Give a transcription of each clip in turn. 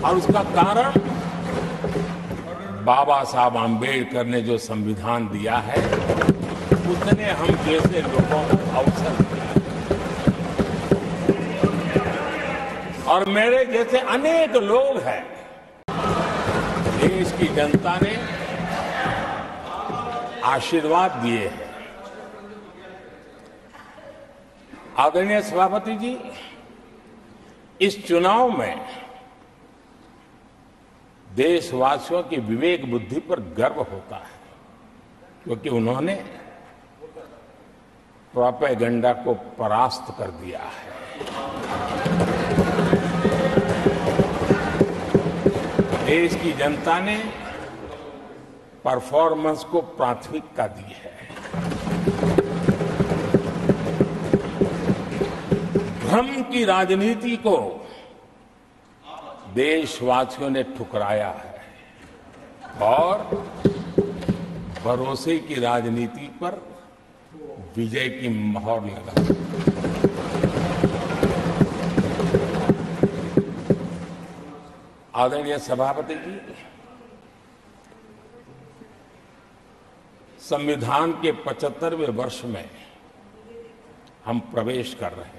और उसका कारण बाबा साहब आम्बेडकर ने जो संविधान दिया है उसने हम जैसे लोगों को अवसर दिया और मेरे जैसे अनेक लोग हैं। देश की जनता ने आशीर्वाद दिए हैं। आदरणीय सभापति जी, इस चुनाव में देशवासियों की विवेक बुद्धि पर गर्व होता है क्योंकि उन्होंने प्रोपेगेंडा को परास्त कर दिया है। देश की जनता ने परफॉर्मेंस को प्राथमिकता दी है। भ्रम की राजनीति को देशवासियों ने ठुकराया है और भरोसे की राजनीति पर विजय की मोहर लगा। आदरणीय सभापति जी, संविधान के 75वें वर्ष में हम प्रवेश कर रहे हैं।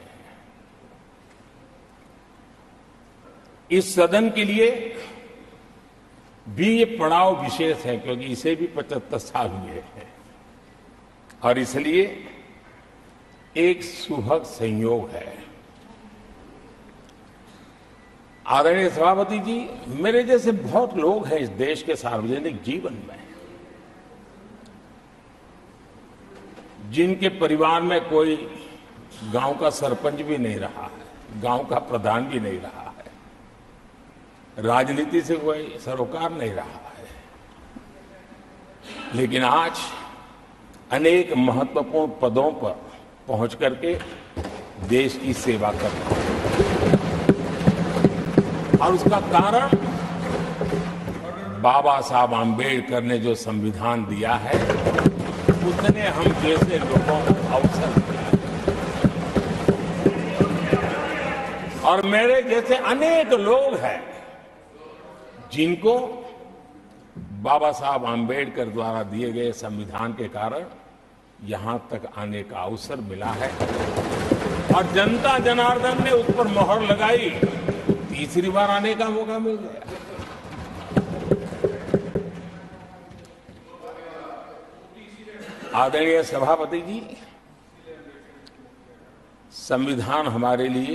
इस सदन के लिए भी ये पड़ाव विशेष है क्योंकि इसे भी 75 साल हुए हैं और इसलिए एक सुभग संयोग है। आदरणीय सभापति जी, मेरे जैसे बहुत लोग हैं इस देश के सार्वजनिक जीवन में जिनके परिवार में कोई गांव का सरपंच भी नहीं रहा है, गांव का प्रधान भी नहीं रहा है, राजनीति से कोई सरोकार नहीं रहा है, लेकिन आज अनेक महत्वपूर्ण पदों पर पहुंच करके देश की सेवा कर रहे हैं और उसका कारण बाबा साहब आम्बेडकर ने जो संविधान दिया है उसने हम जैसे लोगों को अवसर दिया और मेरे जैसे अनेक लोग हैं जिनको बाबा साहब आम्बेडकर द्वारा दिए गए संविधान के कारण यहां तक आने का अवसर मिला है और जनता जनार्दन ने उस पर मोहर लगाई, तीसरी बार आने का मौका मिल गया। आदरणीय सभापति जी, संविधान हमारे लिए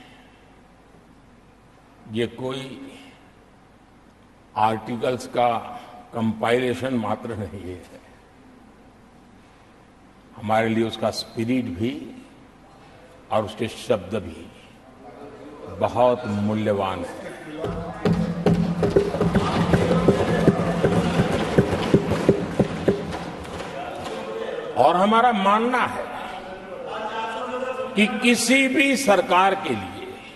ये कोई आर्टिकल्स का कंपाइलेशन मात्र नहीं है, हमारे लिए उसका स्पिरिट भी और उसके शब्द भी बहुत मूल्यवान है। और हमारा मानना है कि किसी भी सरकार के लिए,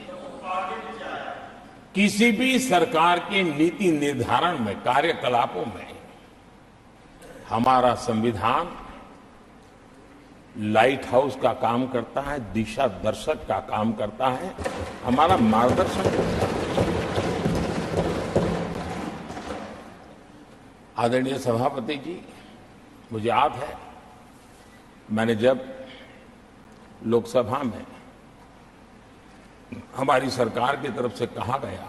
किसी भी सरकार के नीति निर्धारण में, कार्यकलापों में हमारा संविधान लाइट हाउस का काम करता है, दिशा दर्शक का काम करता है, हमारा मार्गदर्शन करता है। आदरणीय सभापति जी, मुझे याद है मैंने जब लोकसभा में हमारी सरकार की तरफ से कहा गया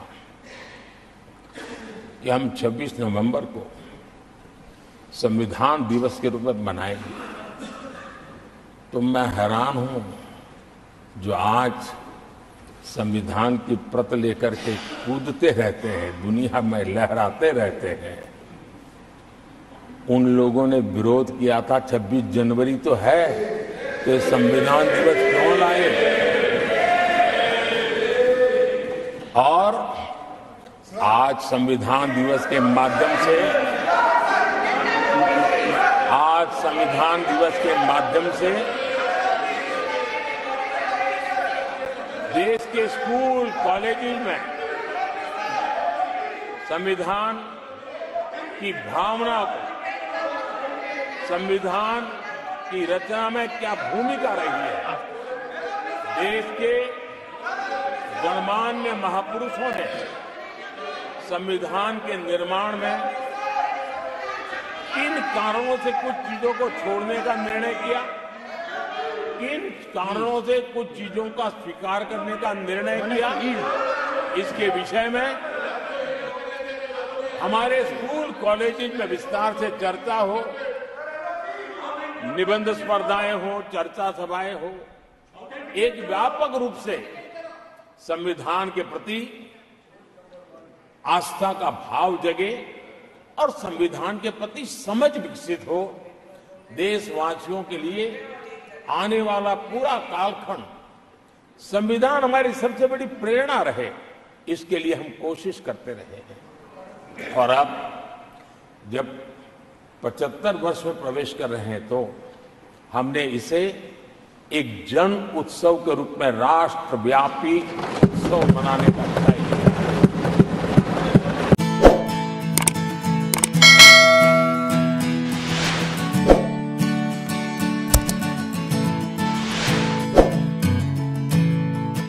कि हम 26 नवंबर को संविधान दिवस के रूप में मनाएंगे, तो मैं हैरान हूं जो आज संविधान की प्रत लेकर के कूदते रहते हैं, दुनिया में लहराते रहते हैं, उन लोगों ने विरोध किया था 26 जनवरी तो है, तो संविधान दिवस क्यों लाए। और आज संविधान दिवस के माध्यम से, देश के स्कूल कॉलेजेस में संविधान की भावना को, संविधान की रचना में क्या भूमिका रही है, देश के गणमान्य महापुरुषों ने संविधान के निर्माण में किन कारणों से कुछ चीजों को छोड़ने का निर्णय किया, किन कारणों से कुछ चीजों का स्वीकार करने का निर्णय किया, इसके विषय में हमारे स्कूल कॉलेजेस में विस्तार से चर्चा हो, निबंध स्पर्धाएं हो, चर्चा सभाएं हो, एक व्यापक रूप से संविधान के प्रति आस्था का भाव जगे और संविधान के प्रति समझ विकसित हो। देशवासियों के लिए आने वाला पूरा कालखंड संविधान हमारी सबसे बड़ी प्रेरणा रहे, इसके लिए हम कोशिश करते रहे हैं। और अब जब 75 वर्ष में प्रवेश कर रहे हैं तो हमने इसे एक जन उत्सव के रूप में राष्ट्रव्यापी उत्सव मनाने का तय